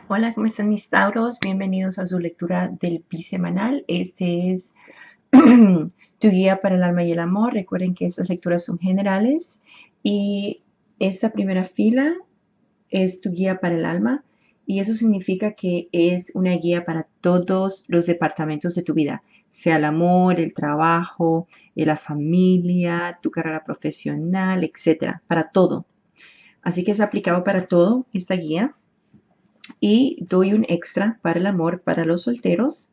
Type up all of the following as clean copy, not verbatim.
Hola, ¿cómo están mis Tauros? Bienvenidos a su lectura del bisemanal. Este es tu guía para el alma y el amor. Recuerden que estas lecturas son generales y esta primera fila es tu guía para el alma y eso significa que es una guía para todos los departamentos de tu vida, sea el amor, el trabajo, la familia, tu carrera profesional, etcétera, para todo. Así que es aplicado para todo esta guía. Y doy un extra para el amor para los solteros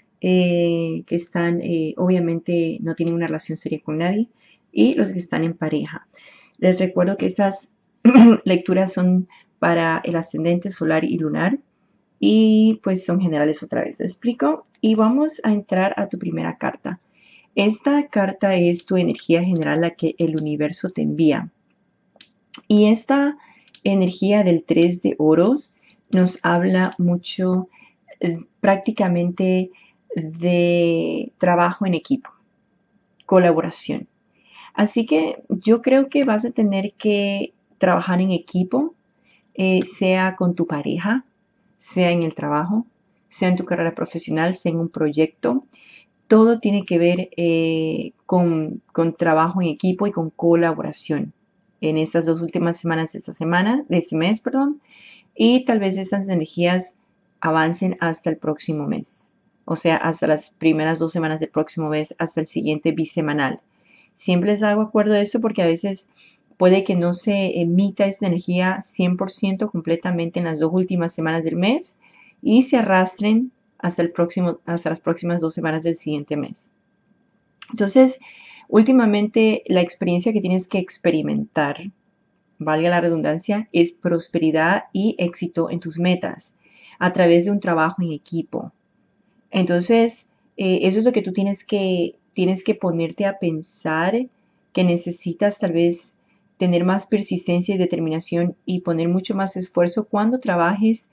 que están, obviamente, no tienen una relación seria con nadie y los que están en pareja. Les recuerdo que estas lecturas son para el ascendente solar y lunar y pues son generales otra vez. Explico y vamos a entrar a tu primera carta. Esta carta es tu energía general, la que el universo te envía. Y esta energía del 3 de oros nos habla mucho prácticamente de trabajo en equipo, colaboración. Así que yo creo que vas a tener que trabajar en equipo, sea con tu pareja, sea en el trabajo, sea en tu carrera profesional, sea en un proyecto. Todo tiene que ver con trabajo en equipo y con colaboración en estas dos últimas semanas de este mes, perdón, y tal vez estas energías avancen hasta el próximo mes, o sea, hasta las primeras 2 semanas del próximo mes, hasta el siguiente bisemanal. Siempre les hago acuerdo de esto porque a veces puede que no se emita esta energía 100% completamente en las 2 últimas semanas del mes y se arrastren hasta las próximas 2 semanas del siguiente mes. Entonces, últimamente la experiencia que tienes que experimentar, valga la redundancia, es prosperidad y éxito en tus metas a través de un trabajo en equipo. Entonces, eso es lo que tú tienes que ponerte a pensar, que necesitas tal vez tener más persistencia y determinación y poner mucho más esfuerzo cuando trabajes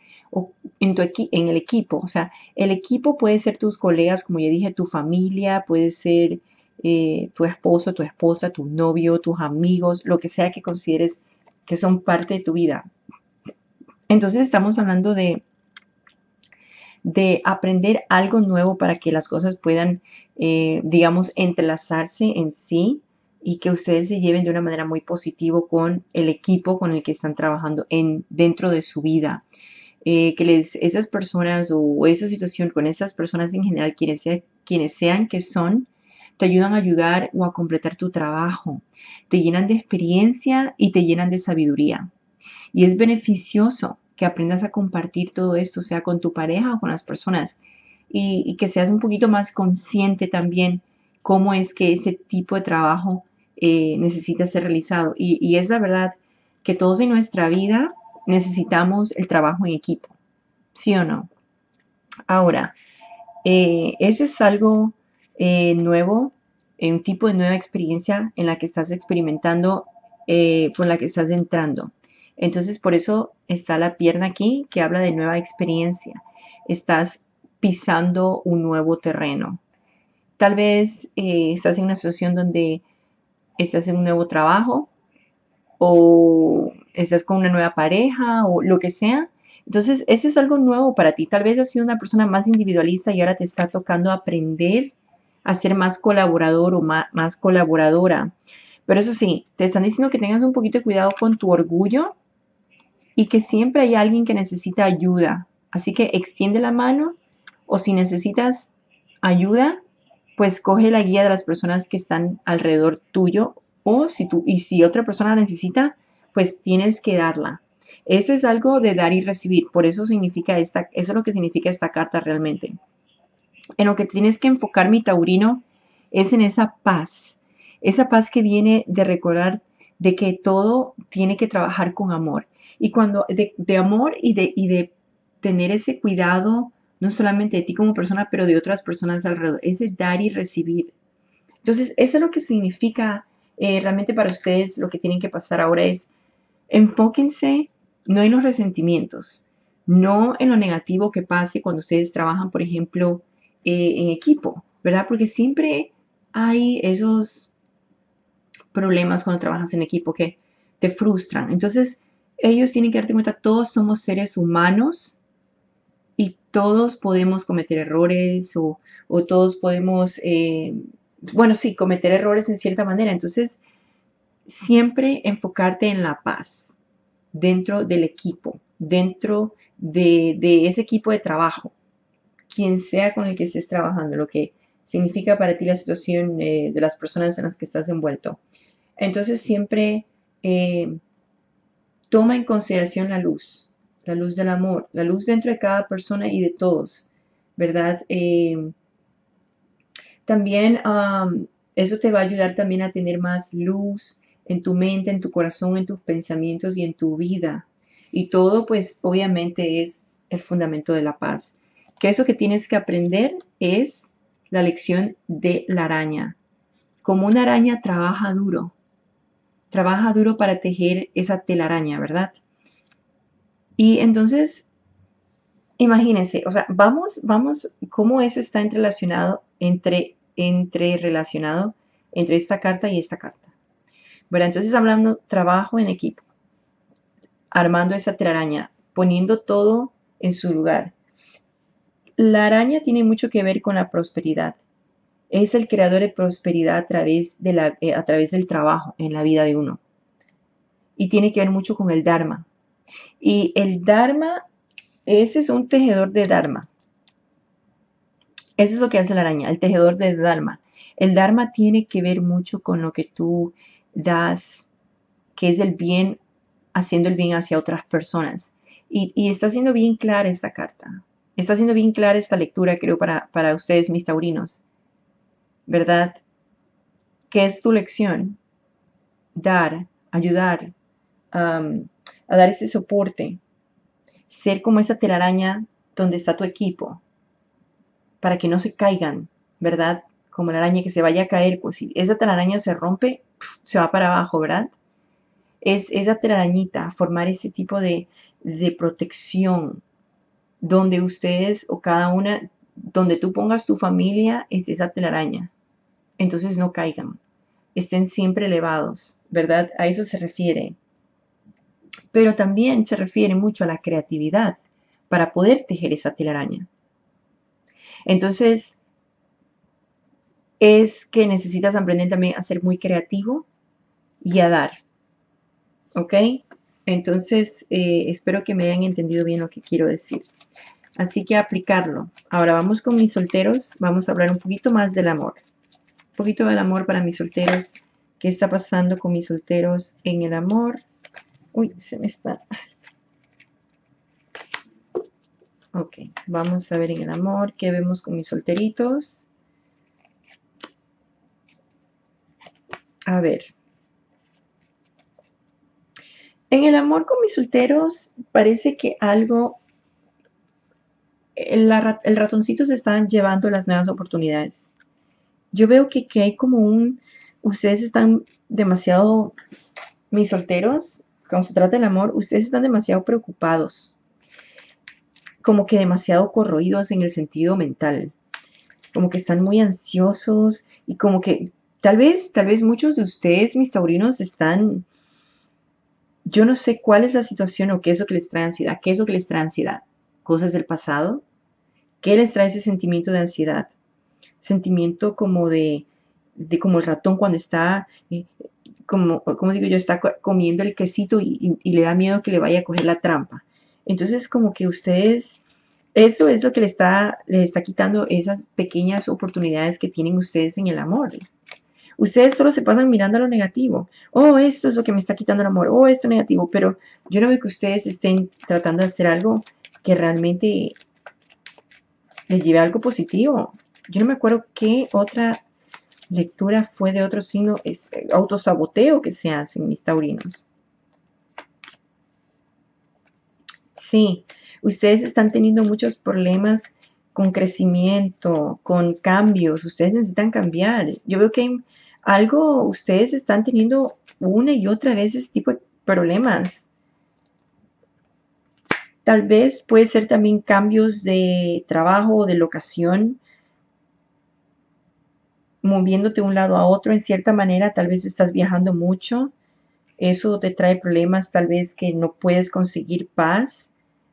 en el equipo. O sea, el equipo puede ser tus colegas, como ya dije, tu familia, puede ser tu esposo, tu esposa, tu novio, tus amigos, lo que sea que consideres que son parte de tu vida. Entonces estamos hablando de aprender algo nuevo para que las cosas puedan, digamos, entrelazarse en sí y que ustedes se lleven de una manera muy positiva con el equipo con el que están trabajando dentro de su vida. Esas personas o esa situación con esas personas en general, quienes sean que son, te ayudan a ayudar o a completar tu trabajo, te llenan de experiencia y te llenan de sabiduría. Y es beneficioso que aprendas a compartir todo esto, sea con tu pareja o con las personas, y que seas un poquito más consciente también cómo es que ese tipo de trabajo necesita ser realizado. Y es la verdad que todos en nuestra vida necesitamos el trabajo en equipo, ¿sí o no? Ahora, eso es algo nuevo, un tipo de nueva experiencia en la que estás experimentando, con la que estás entrando. Entonces, por eso está la pierna aquí que habla de nueva experiencia. Estás pisando un nuevo terreno. Tal vez estás en una situación donde estás en un nuevo trabajo o estás con una nueva pareja o lo que sea. Entonces, eso es algo nuevo para ti. Tal vez has sido una persona más individualista y ahora te está tocando aprender a ser más colaborador o más colaboradora. Pero eso sí, te están diciendo que tengas un poquito de cuidado con tu orgullo y que siempre hay alguien que necesita ayuda. Así que extiende la mano o si necesitas ayuda, pues coge la guía de las personas que están alrededor tuyo o si otra persona necesita, pues tienes que darla. Esto es algo de dar y recibir, por eso eso es lo que significa esta carta realmente. En lo que tienes que enfocar, mi taurino, es en esa paz que viene de recordar de que todo tiene que trabajar con amor. Y cuando de amor y de tener ese cuidado, no solamente de ti como persona, pero de otras personas alrededor, ese dar y recibir. Entonces, eso es lo que significa realmente para ustedes. Lo que tienen que pasar ahora es enfóquense no en los resentimientos, no en lo negativo que pase cuando ustedes trabajan, por ejemplo, en equipo, ¿verdad? Porque siempre hay esos problemas cuando trabajas en equipo que te frustran. Entonces, ellos tienen que darte cuenta, todos somos seres humanos todos podemos cometer errores o todos podemos, bueno, sí, cometer errores en cierta manera. Entonces, siempre enfocarte en la paz dentro del equipo, dentro de ese equipo de trabajo, quien sea con el que estés trabajando, lo que significa para ti la situación de las personas en las que estás envuelto. Entonces, siempre toma en consideración la luz del amor, la luz dentro de cada persona y de todos, ¿verdad? También eso te va a ayudar también a tener más luz en tu mente, en tu corazón, en tus pensamientos y en tu vida. Y todo, pues, obviamente es el fundamento de la paz. Que eso que tienes que aprender es la lección de la araña. Como una araña trabaja duro para tejer esa telaraña, ¿verdad? Y entonces, imagínense, o sea, vamos, cómo eso está entrerelacionado entre esta carta y esta carta. Bueno, entonces hablando trabajo en equipo, armando esa telaraña, poniendo todo en su lugar. La araña tiene mucho que ver con la prosperidad. Es el creador de prosperidad a través del trabajo en la vida de uno. Y tiene que ver mucho con el Dharma. Y el Dharma, ese es un tejedor de Dharma. Eso es lo que hace la araña, el tejedor de Dharma. El Dharma tiene que ver mucho con lo que tú das, que es el bien, haciendo el bien hacia otras personas. Y está siendo bien clara esta carta. Está siendo bien clara esta lectura, creo, para ustedes, mis taurinos. ¿Verdad? ¿Qué es tu lección? Dar, ayudar, a dar ese soporte. Ser como esa telaraña donde está tu equipo, para que no se caigan, ¿verdad? Como la araña que se vaya a caer, pues si esa telaraña se rompe, se va para abajo, ¿verdad? Es esa telarañita, formar ese tipo de protección, donde ustedes o cada una, donde tú pongas tu familia, es esa telaraña. Entonces no caigan, estén siempre elevados, ¿verdad? A eso se refiere. Pero también se refiere mucho a la creatividad para poder tejer esa telaraña. Entonces, es que necesitas aprender también a ser muy creativo y a dar. ¿Ok? Entonces, espero que me hayan entendido bien lo que quiero decir. Así que aplicarlo. Ahora vamos con mis solteros. Vamos a hablar un poquito más del amor. Un poquito del amor para mis solteros. ¿Qué está pasando con mis solteros en el amor? Uy, se me está... Ok, vamos a ver en el amor qué vemos con mis solteritos. A ver. En el amor con mis solteros parece que algo... El ratoncito se están llevando las nuevas oportunidades. Yo veo que hay como ustedes están demasiado, mis solteros, cuando se trata del amor, ustedes están demasiado preocupados, como que demasiado corroídos en el sentido mental, como que están muy ansiosos y como que tal vez muchos de ustedes, mis taurinos, están, yo no sé cuál es la situación o qué es lo que les trae ansiedad, qué es lo que les trae ansiedad, cosas del pasado, qué les trae ese sentimiento de ansiedad, sentimiento como de como el ratón cuando está, como digo yo, está comiendo el quesito y le da miedo que le vaya a coger la trampa. Entonces, como que ustedes, eso es lo que les está quitando esas pequeñas oportunidades que tienen ustedes en el amor. Ustedes solo se pasan mirando lo negativo. Oh, esto es lo que me está quitando el amor. Oh, esto es negativo. Pero yo no veo que ustedes estén tratando de hacer algo que realmente les lleve a algo positivo. Yo no me acuerdo qué otra lectura fue de otro signo, es autosaboteo que se hacen mis taurinos. Sí, ustedes están teniendo muchos problemas con crecimiento, con cambios, ustedes necesitan cambiar. Yo veo que ustedes están teniendo una y otra vez ese tipo de problemas. Tal vez puede ser también cambios de trabajo o de locación, moviéndote de un lado a otro en cierta manera, tal vez estás viajando mucho, eso te trae problemas, tal vez que no puedes conseguir paz,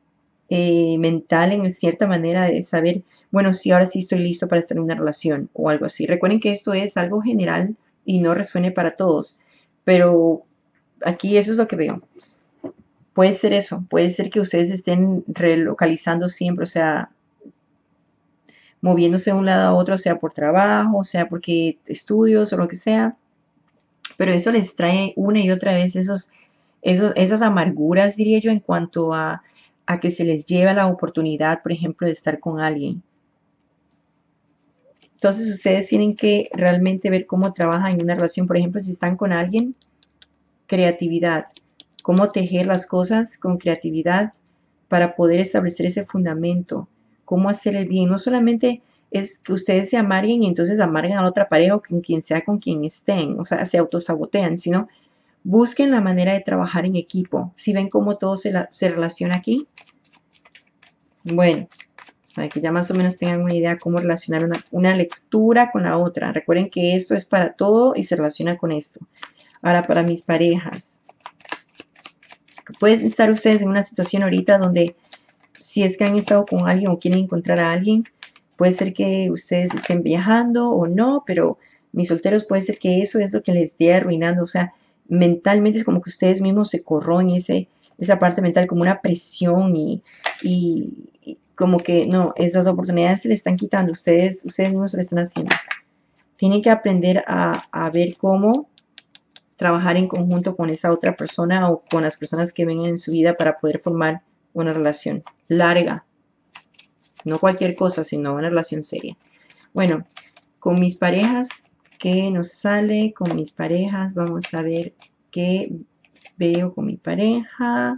mental en cierta manera de saber, bueno, sí, ahora sí estoy listo para estar en una relación o algo así. Recuerden que esto es algo general y no resuene para todos, pero aquí eso es lo que veo. Puede ser eso, puede ser que ustedes estén relocalizando siempre, o sea, moviéndose de un lado a otro, sea por trabajo, sea porque estudios o lo que sea, pero eso les trae una y otra vez esas amarguras, diría yo, en cuanto a que se les lleva la oportunidad, por ejemplo, de estar con alguien. Entonces ustedes tienen que realmente ver cómo trabajan en una relación. Por ejemplo, si están con alguien, creatividad, cómo tejer las cosas con creatividad para poder establecer ese fundamento, cómo hacer el bien. No solamente es que ustedes se amarguen y entonces amargan a la otra pareja o con quien sea con quien estén, o sea, se autosabotean, sino busquen la manera de trabajar en equipo. Si ven cómo todo se relaciona aquí, bueno, para que ya más o menos tengan una idea cómo relacionar una lectura con la otra. Recuerden que esto es para todo y se relaciona con esto. Ahora, para mis parejas. Pueden estar ustedes en una situación ahorita donde si es que han estado con alguien o quieren encontrar a alguien, puede ser que ustedes estén viajando o no, pero mis solteros puede ser que eso es lo que les esté arruinando. O sea, mentalmente es como que ustedes mismos se corroen esa parte mental como una presión y como que no, esas oportunidades se le están quitando, ustedes mismos se le están haciendo. Tienen que aprender a ver cómo trabajar en conjunto con esa otra persona o con las personas que vengan en su vida para poder formar una relación larga. No cualquier cosa, sino una relación seria. Bueno, con mis parejas, ¿qué nos sale? Con mis parejas, vamos a ver qué veo con mi pareja.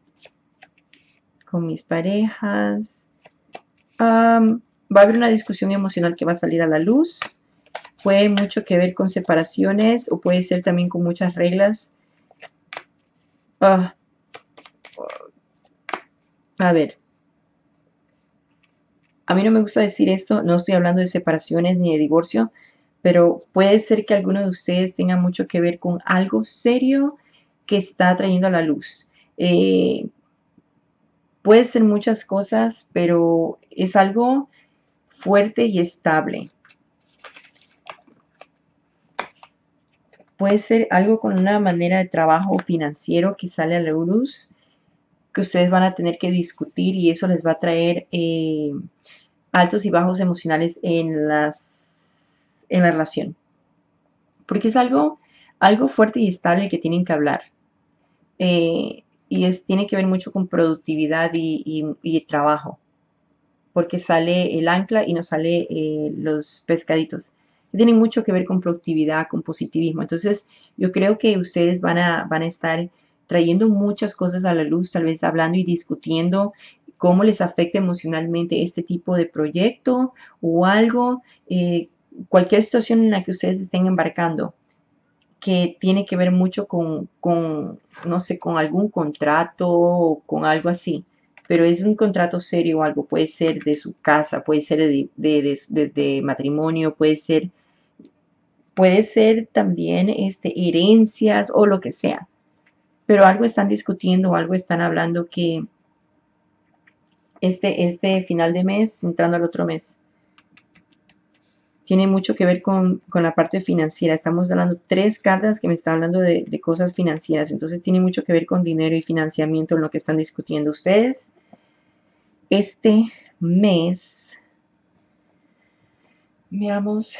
Con mis parejas. Va a haber una discusión emocional que va a salir a la luz. Puede mucho que ver con separaciones o puede ser también con muchas reglas. A ver, a mí no me gusta decir esto, no estoy hablando de separaciones ni de divorcio, pero puede ser que alguno de ustedes tenga mucho que ver con algo serio que está trayendo a la luz. Puede ser muchas cosas, pero es algo fuerte y estable. Puede ser algo con una manera de trabajo financiero que sale a la luz, que ustedes van a tener que discutir y eso les va a traer altos y bajos emocionales en la relación. Porque es algo fuerte y estable que tienen que hablar. Y tiene que ver mucho con productividad y trabajo. Porque sale el ancla y nos sale los pescaditos. Tienen mucho que ver con productividad, con positivismo. Entonces, yo creo que ustedes van a estar trayendo muchas cosas a la luz, tal vez hablando y discutiendo cómo les afecta emocionalmente este tipo de proyecto o algo, cualquier situación en la que ustedes estén embarcando que tiene que ver mucho no sé, con algún contrato o con algo así, pero es un contrato serio o algo, puede ser de su casa, puede ser de matrimonio, puede ser también herencias o lo que sea, pero algo están discutiendo o algo están hablando que este final de mes, entrando al otro mes, tiene mucho que ver con la parte financiera. Estamos hablando 3 cartas que me están hablando de cosas financieras. Entonces tiene mucho que ver con dinero y financiamiento en lo que están discutiendo ustedes. Este mes, veamos.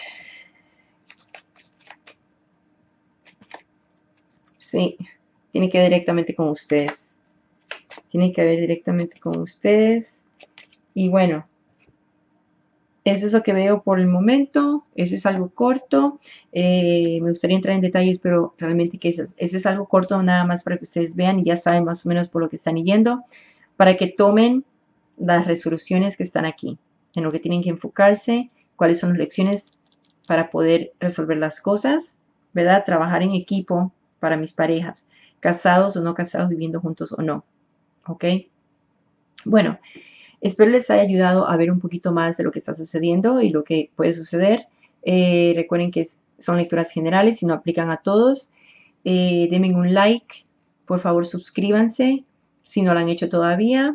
Sí, tiene que ver directamente con ustedes. Tiene que ver directamente con ustedes. Y bueno, eso es lo que veo por el momento. Eso es algo corto. Me gustaría entrar en detalles, pero realmente que eso es algo corto nada más para que ustedes vean y ya saben más o menos por lo que están yendo, para que tomen las resoluciones que están aquí, en lo que tienen que enfocarse, cuáles son las lecciones para poder resolver las cosas, ¿verdad? Trabajar en equipo para mis parejas, casados o no casados, viviendo juntos o no, ¿ok? Bueno. Espero les haya ayudado a ver un poquito más de lo que está sucediendo y lo que puede suceder. Recuerden que son lecturas generales y no aplican a todos. Denme un like, por favor suscríbanse si no lo han hecho todavía.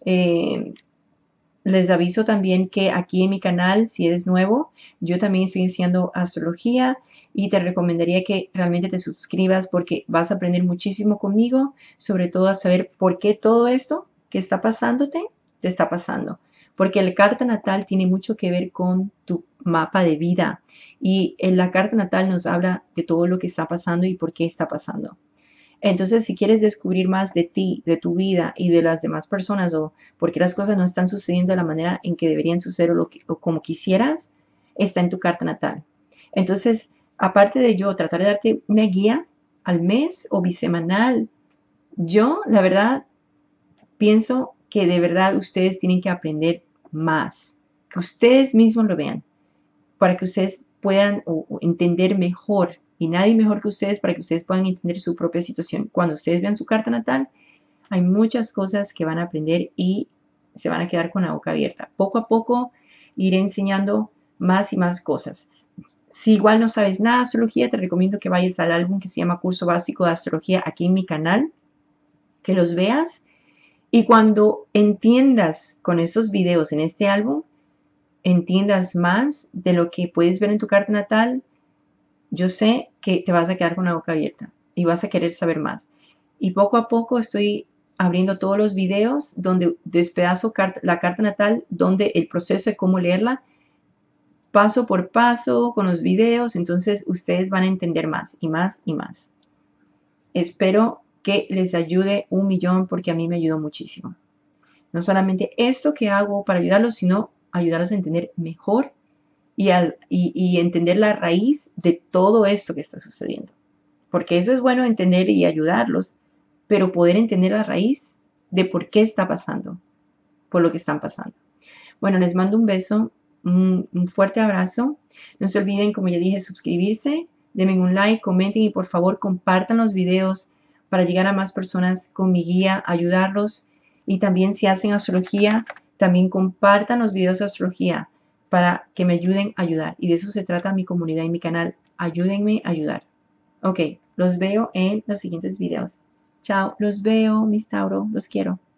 Eh, Les aviso también que aquí en mi canal, si eres nuevo, yo también estoy enseñando astrología y te recomendaría que realmente te suscribas porque vas a aprender muchísimo conmigo, sobre todo a saber por qué todo esto que está pasándote, te está pasando. Porque la carta natal tiene mucho que ver con tu mapa de vida y en la carta natal nos habla de todo lo que está pasando y por qué está pasando. Entonces, si quieres descubrir más de ti, de tu vida y de las demás personas o por qué las cosas no están sucediendo de la manera en que deberían suceder o como quisieras, está en tu carta natal. Entonces, aparte de yo tratar de darte una guía al mes o bisemanal, yo, la verdad, pienso que de verdad ustedes tienen que aprender más, que ustedes mismos lo vean para que ustedes puedan entender mejor y nadie mejor que ustedes para que ustedes puedan entender su propia situación. Cuando ustedes vean su carta natal, hay muchas cosas que van a aprender y se van a quedar con la boca abierta. Poco a poco iré enseñando más y más cosas. Si igual no sabes nada de astrología, te recomiendo que vayas al álbum que se llama Curso Básico de Astrología aquí en mi canal, que los veas y cuando entiendas con estos videos en este álbum, entiendas más de lo que puedes ver en tu carta natal, yo sé que te vas a quedar con la boca abierta y vas a querer saber más. Y poco a poco estoy abriendo todos los videos donde despedazo la carta natal, donde el proceso de cómo leerla, paso por paso, con los videos, entonces ustedes van a entender más y más y más. Espero que les ayude un millón porque a mí me ayudó muchísimo. No solamente esto que hago para ayudarlos, sino ayudarlos a entender mejor y entender la raíz de todo esto que está sucediendo. Porque eso es bueno entender y ayudarlos, pero poder entender la raíz de por qué está pasando, por lo que están pasando. Bueno, les mando un beso, un fuerte abrazo. No se olviden, como ya dije, suscribirse, denme un like, comenten y por favor compartan los videos para llegar a más personas con mi guía, ayudarlos. Y también si hacen astrología, también compartan los videos de astrología para que me ayuden a ayudar. Y de eso se trata mi comunidad y mi canal. Ayúdenme a ayudar. Ok, los veo en los siguientes videos. Chao, los veo, mis Tauro, los quiero.